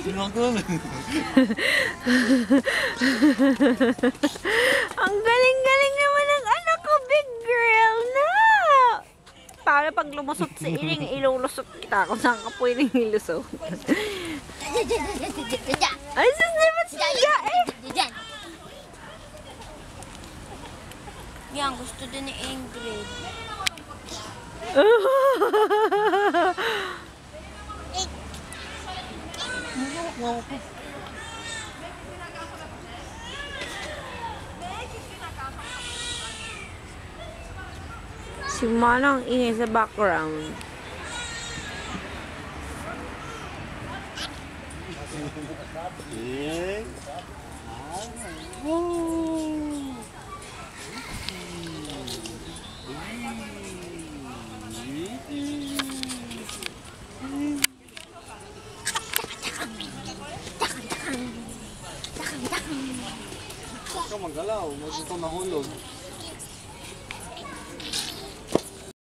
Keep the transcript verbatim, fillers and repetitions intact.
Ang galing-galing naman ng anak ko, big girl na! Para pag lumusot si Iring, ilulusot kita kung saan ka pwedeng ilusot. Ay, sus naman siya eh! Yan, gusto din ni Ingrid. Si Manang ingay sa background. Huwag ka magalaw, huwag ito mahulog.